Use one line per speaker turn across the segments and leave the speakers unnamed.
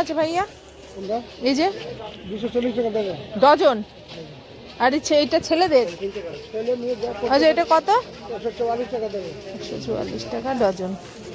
আছে ভাইয়া? এই যে
240 টাকা দেবে
ডজন। আর এটা ছেলেদের? আচ্ছা, এটা কত?
144 টাকা দেবে।
144 টাকা ডজন।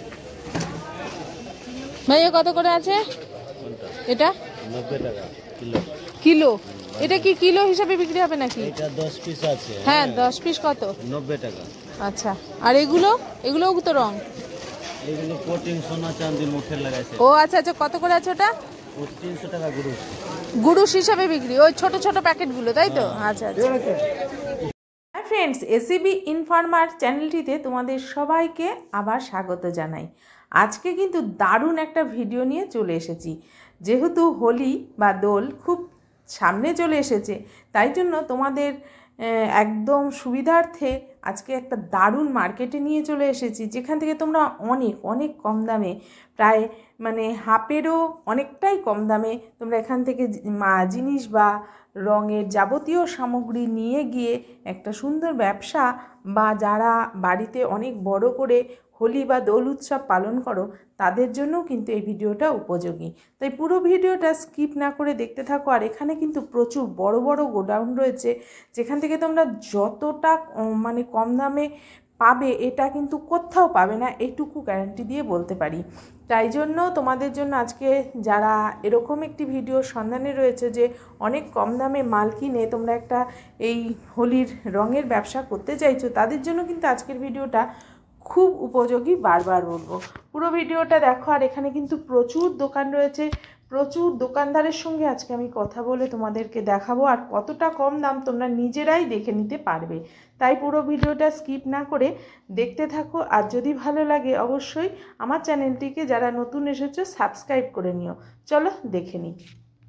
ভাইয়া কত করে আছে এটা?
90 টাকা কিলো।
কিলো? এটা কি কিলো হিসাবে বিক্রি হবে নাকি?
এটা 10 পিস আছে।
হ্যাঁ, 10 পিস কত?
90 টাকা।
আচ্ছা, আর এগুলোও তো রং?
এগুলো কোটিং সোনা চাঁদি মুখে লাগাইছে।
ও আচ্ছা আচ্ছা, কত করে আছে ওটা?
300 টাকা গুরুশ।
গুরুশ হিসাবে বিক্রি, ওই ছোট ছোট প্যাকেটগুলো, তাই তো? আচ্ছা আচ্ছা। ফ্রেন্ডস, এসিবি ইনফরমার চ্যানেলটিতে তোমাদের সবাইকে আবার স্বাগত জানাই। আজকে কিন্তু দারুণ একটা ভিডিও নিয়ে চলে এসেছি। যেহেতু হোলি বা দোল খুব সামনে চলে এসেছে, তাই জন্য তোমাদের একদম সুবিধার্থে আজকে একটা দারুণ মার্কেটে নিয়ে চলে এসেছি, যেখান থেকে তোমরা অনেক অনেক কম দামে, প্রায় মানে হাফেরও অনেকটাই কম দামে তোমরা এখান থেকে জিনিস বা রঙের যাবতীয় সামগ্রী নিয়ে গিয়ে একটা সুন্দর ব্যবসা, বা যারা বাড়িতে অনেক বড় করে হোলি বা দোল উৎসব পালন করো তাদের জন্যও কিন্তু এই ভিডিওটা উপযোগী। তাই পুরো ভিডিওটা স্কিপ না করে দেখতে থাকো। আর এখানে কিন্তু প্রচুর বড় বড় গোডাউন রয়েছে, যেখান থেকে তোমরা যতটা মানে কম দামে পাবে এটা কিন্তু কোথাও পাবে না, এইটুকু গ্যারান্টি দিয়ে বলতে পারি। তাই জন্য তোমাদের জন্য আজকে যারা এরকম একটি ভিডিওর সন্ধানে রয়েছে যে অনেক কম দামে মাল কিনে তোমরা একটা এই হোলির রঙের ব্যবসা করতে চাইছো, তাদের জন্য কিন্তু আজকের ভিডিওটা খুব উপযোগী, বারবার বলবো। পুরো ভিডিওটা দেখো। আর এখানে কিন্তু প্রচুর দোকান রয়েছে, প্রচুর দোকানদারের সঙ্গে আজকে আমি কথা বলে তোমাদেরকে দেখাবো, আর কতটা কম দাম তোমরা নিজেরাই দেখে নিতে পারবে। তাই পুরো ভিডিওটা স্কিপ না করে দেখতে থাকো। আর যদি ভালো লাগে অবশ্যই আমার চ্যানেলটিকে যারা নতুন এসেছো সাবস্ক্রাইব করে নিও। চলো দেখে নিই।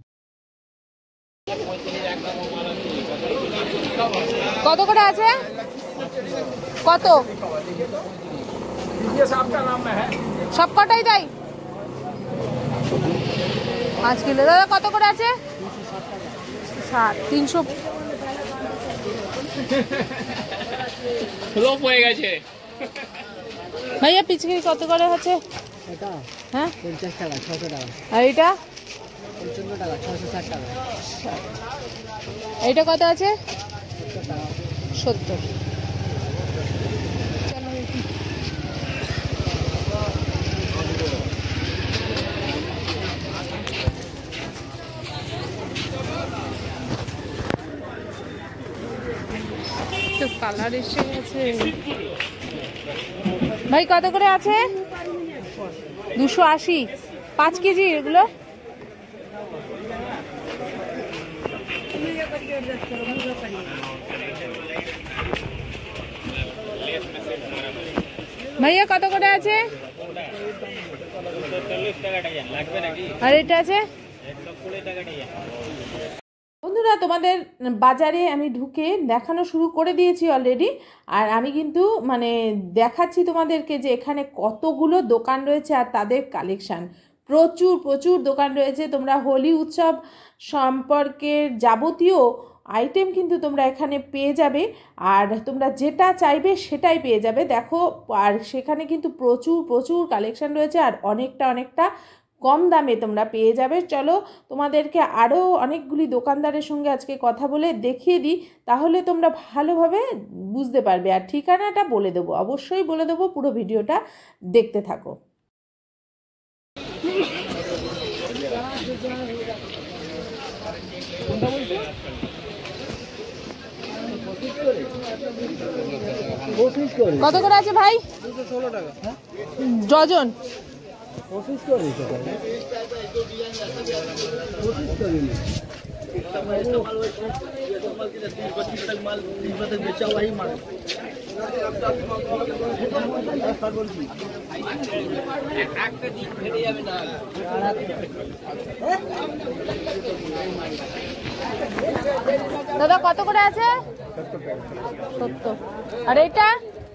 কত করে আছে? কত? সব কটাই তাই? 5 কিলো। দাদা কত করে আছে? 300।
লোপ হয়ে গেছে
ভাইয়া পিচকিরি কত করে আছে?
এটা
হ্যাঁ
50 টাকা 600 টাকা।
আর এটা
55 টাকা 660 টাকা।
এইটা কত আছে? 70। তো কালার এসে গেছে। ভাই কত করে আছে? 280। 5 কেজি এগুলো? ভাইয়া কত করে আছে? আর এটা আছে? বন্ধুরা, তোমাদের বাজারে আমি ঢুকে দেখানো শুরু করে দিয়েছি অলরেডি। আর আমি কিন্তু মানে দেখাচ্ছি তোমাদেরকে যে এখানে কতগুলো দোকান রয়েছে আর তাদের কালেকশান। প্রচুর প্রচুর দোকান রয়েছে। তোমরা হোলি উৎসব সম্পর্কে যাবতীয় আইটেম কিন্তু তোমরা এখানে পেয়ে যাবে, আর তোমরা যেটা চাইবে সেটাই পেয়ে যাবে। দেখো, আর সেখানে কিন্তু প্রচুর প্রচুর কালেকশান রয়েছে, আর অনেকটা কম দামে তোমরা পেয়ে যাবে। চলো তোমাদেরকে আরও অনেকগুলি দোকানদারের সঙ্গে আজকে কথা বলে দেখিয়ে দিই, তাহলে তোমরা ভালোভাবে বুঝতে পারবে। আর ঠিকানাটা বলে দেবো, অবশ্যই বলে দেবো, পুরো ভিডিওটা দেখতে থাকো। কত করে আছে ভাই?
216 টাকা।
ডজন?
25 করে টাকা। 25 করে নি। মাল বেচা वही माल।
দাদা কত করে আছে? 70। আর এটা?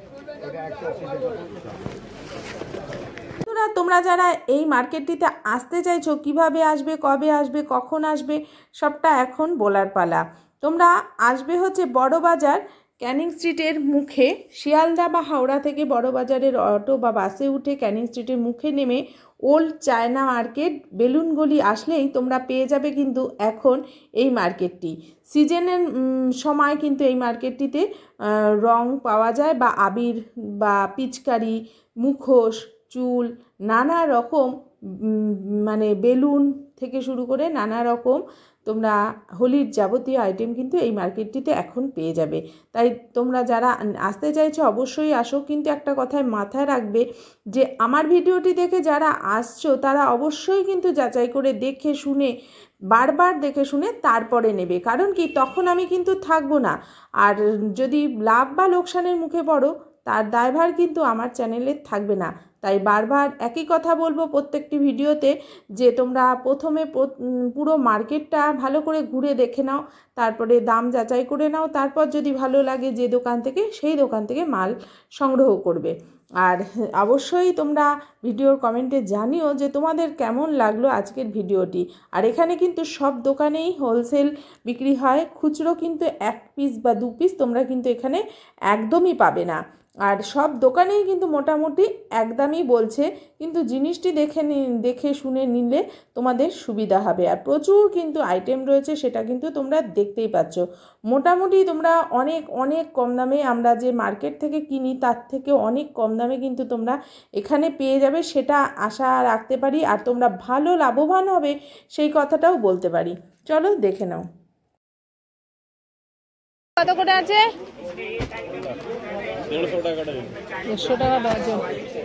তোমরা যারা এই মার্কেটটিতে আসতে চাইছো, কিভাবে আসবে, কবে আসবে, কখন আসবে, সবটা এখন বলার পালা। তোমরা আসবে হচ্ছে বড় বাজার ক্যানিং স্ট্রিটের মুখে, শিয়ালদা বা হাওড়া থেকে বড় বাজারের অটো বা বাসে উঠে ক্যানিং স্ট্রিটের মুখে নেমে ওল্ড চায়না মার্কেট বেলুনগলি আসলেই তোমরা পেয়ে যাবে কিন্তু এখন এই মার্কেটটি সিজনের সময় কিন্তু এই মার্কেটটিতে রং পাওয়া যায় বা আবির বা পিচকারি মুখোশ চুল নানা রকম মানে বেলুন থেকে শুরু করে নানা রকম তোমরা হোলির যাবতীয় আইটেম কিন্তু এই মার্কেটটিতে এখন পেয়ে যাবে। তাই তোমরা যারা আসতে চাইছো অবশ্যই আসো, কিন্তু একটা কথায় মাথায় রাখবে যে আমার ভিডিওটি দেখে যারা আসছো তারা অবশ্যই কিন্তু যাচাই করে দেখে শুনে বারবার দেখে শুনে তারপরে নেবে, কারণ কি তখন আমি কিন্তু থাকবো না, আর যদি লাভ বা লোকসানের মুখে পড়ো তার দায়ভার কিন্তু আমার চ্যানেলে থাকবে না। তাই বারবার একই কথা বলবো প্রত্যেকটি ভিডিওতে যে তোমরা প্রথমে পুরো মার্কেটটা ভালো করে ঘুরে দেখে নাও, তারপরে দাম যাচাই করে নাও, তারপর যদি ভালো লাগে যে দোকান থেকে সেই দোকান থেকে মাল সংগ্রহ করবে। আর অবশ্যই তোমরা ভিডিওর কমেন্টে জানিও যে তোমাদের কেমন লাগলো আজকের ভিডিওটি। আর এখানে কিন্তু সব দোকানেই হোলসেল বিক্রি হয়, খুচরো কিন্তু 1 পিস বা 2 পিস তোমরা কিন্তু এখানে একদমই পাবে না। আর সব দোকানেই কিন্তু মোটামুটি একদমই বলছে, কিন্তু জিনিসটি দেখে শুনে নিলে তোমাদের সুবিধা হবে। আর প্রচুর কিন্তু আইটেম রয়েছে, সেটা কিন্তু তোমরা দেখতেই পাচ্ছ। মোটামুটি তোমরা অনেক অনেক কম দামে, আমরা যে মার্কেট থেকে কিনি তার থেকে অনেক কম দামে কিন্তু তোমরা এখানে পেয়ে যাবে, সেটা আশা রাখতে পারি। আর তোমরা ভালো লাভবান হবে সেই কথাটাও বলতে পারি। চলো দেখে নাও কত করে আছে।
150 টাকা ডজন।
150 টাকা ডজন।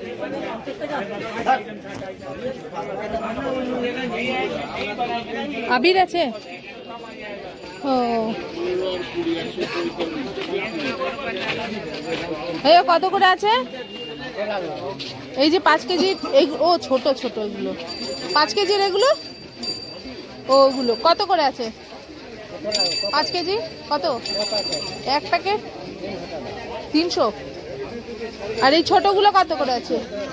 আবির আছে ও কত করে আছে? এই যে 5 কেজি ও ছোট ছোট এগুলো 5 কেজির এগুলো ওগুলো কত করে আছে? 5 কেজি কত? এক প্যাকেট 300। আর এই ছোটগুলো কত করে আছে?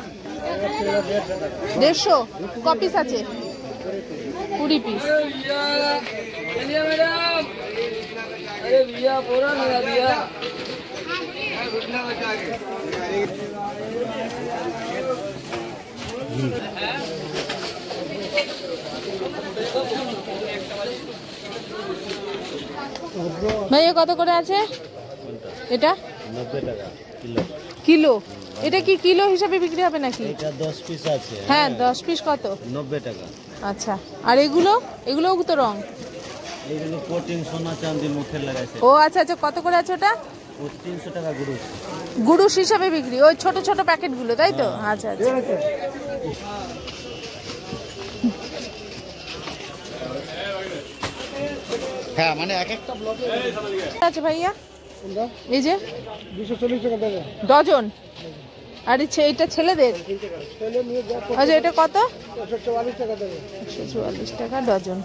150। ক পিস আছে? 20 পিস। ভাইয়া কত করে আছে এটা?
90 টাকা কিলো।
কিলো? এটা কি কিলো হিসাবে বিক্রি হবে নাকি?
এটা 10 পিস আছে।
হ্যাঁ 10 পিস কত?
90 টাকা।
আচ্ছা। আর এগুলোও তো রং?
এগুলো কোটিং সোনা চাঁদি মুখে লাগাইছে।
ও আচ্ছা আচ্ছা। কত করে আছে ওটা?
300 টাকা গুরুস।
গুরুস হিসাবে বিক্রি, ওই ছোট ছোট প্যাকেটগুলো তাই তো? আচ্ছা আচ্ছা।
হ্যাঁ মানে এক একটা ব্লকে
আছে ভাইয়া এই যে
240 টাকা ডজন।
ডজন। আর এটা ছেলেদের? আচ্ছা এটা কত?
144 টাকা ডজন।
144 টাকা ডজন।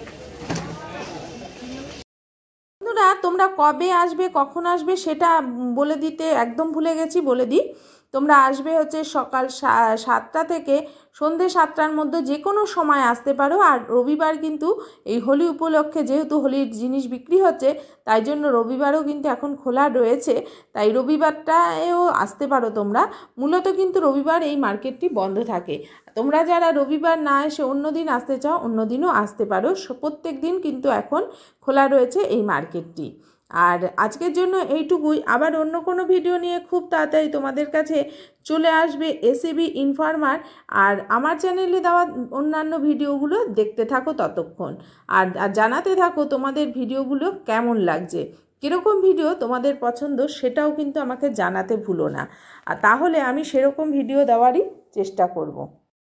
বন্ধুরা তোমরা কবে আসবে কখন আসবে সেটা বলে দিতে একদম ভুলে গেছি, বলে দিই। তোমরা আসবে হচ্ছে সকাল 7টা থেকে সন্ধ্যে 7টার মধ্যে যে কোনো সময় আসতে পারো। আর রবিবার কিন্তু এই হোলি উপলক্ষে যেহেতু হোলির জিনিস বিক্রি হচ্ছে তাই জন্য রবিবারও কিন্তু এখন খোলা রয়েছে, তাই রবিবারটাও আসতে পারো তোমরা। মূলত কিন্তু রবিবার এই মার্কেটটি বন্ধ থাকে। তোমরা যারা রবিবার না এসে অন্য দিন আসতে চাও অন্য দিনও আসতে পারো, প্রত্যেক দিন কিন্তু এখন খোলা রয়েছে এই মার্কেটটি। আর আজকের জন্য এইটুকুই। আবার অন্য কোনো ভিডিও নিয়ে খুব তাড়াতাড়ি তোমাদের কাছে চলে আসবে এসিবি ইনফরমার। আর আমার চ্যানেলে দেওয়া অন্যান্য ভিডিওগুলো দেখতে থাকো ততক্ষণ, আর জানাতে থাকো তোমাদের ভিডিওগুলো কেমন লাগছে, কীরকম ভিডিও তোমাদের পছন্দ সেটাও কিন্তু আমাকে জানাতে ভুলো না। আর তাহলে আমি সেরকম ভিডিও দেওয়ারই চেষ্টা করব।